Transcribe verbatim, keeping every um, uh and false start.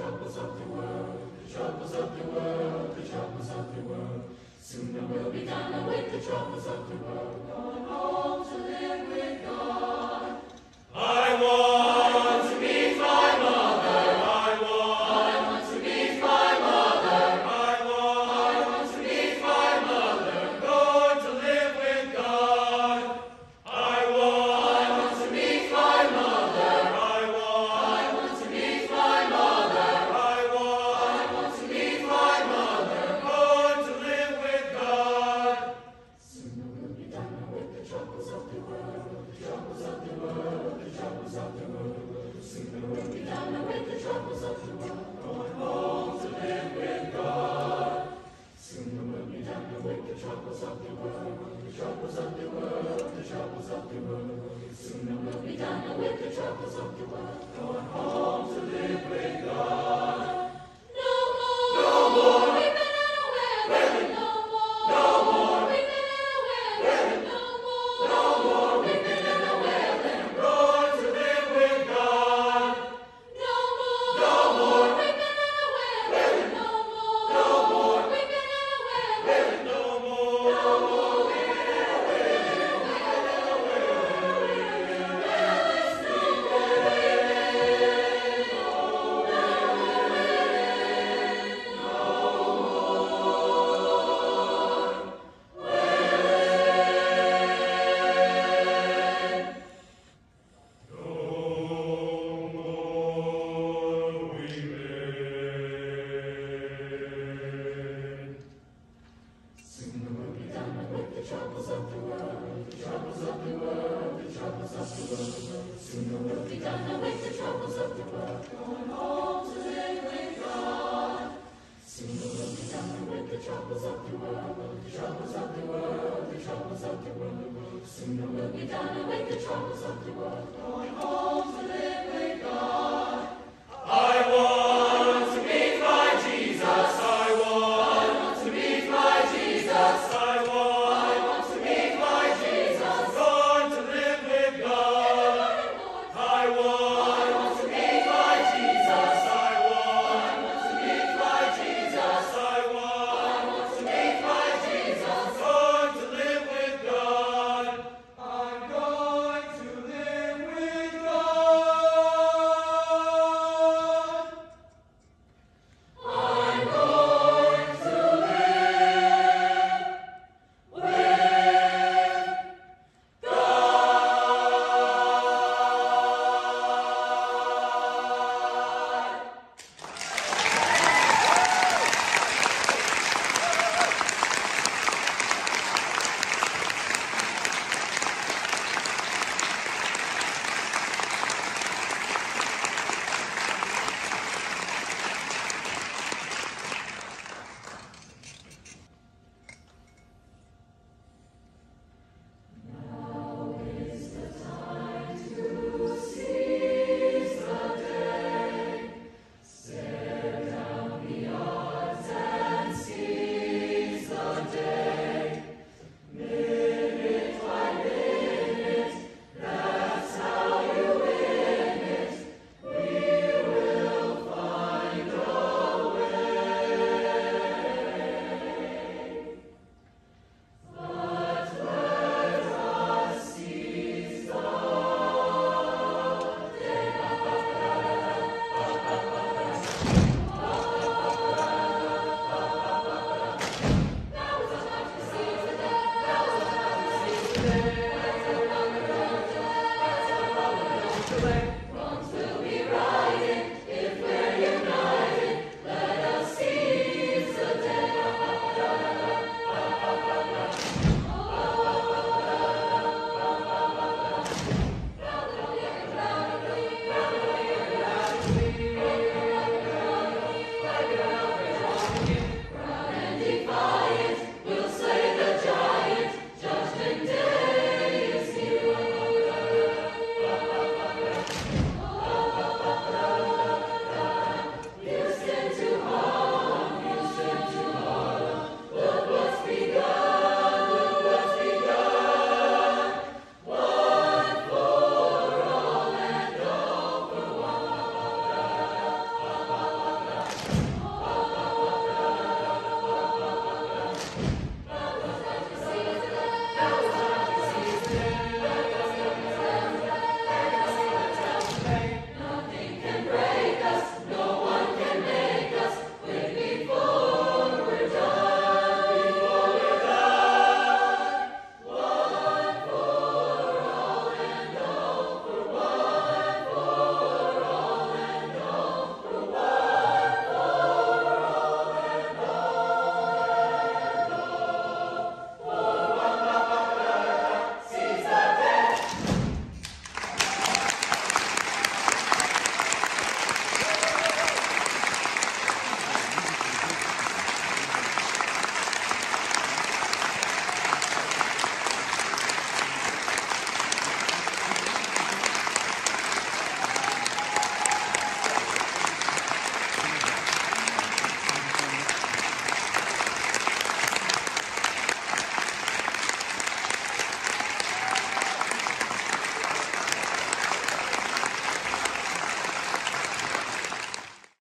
troubles of the world, the troubles of the world, the troubles of the world. Sooner we'll be done with the troubles of the world, going home to live with God. I want to meet my mother. I want. I want to meet my mother. I want. I want to meet my mother. Going to live with God. I want. I want to meet my mother. I want. I want to meet my mother. I want. I want to meet my mother. Going to live with God. Sooner we'll be done with the troubles of the world, the troubles of the world, the troubles of the world. Sooner we'll be done with the troubles of the world, going home to live with God. Sooner we'll be done with the troubles of the world, the troubles of the world, the troubles of the world. Sooner we'll be done with the troubles of the world, going home to live with God. No more, no more weeping and wailing, no more, no more weeping and wailing, no more, no more weeping and wailing. I'm going to live with God. No more, no more weeping and wailing, no more, no more weeping and wailing, no more, no more weeping and wailing, wailing, wailing, Sooner we'll be done with the troubles of the world, the troubles of the world, the troubles of the world. Sooner we'll be done with the troubles of the world, going home to live with God. Sooner we'll be done with the troubles of the world, the troubles of the world, the troubles of the world. Sooner we'll be done with the troubles of the world.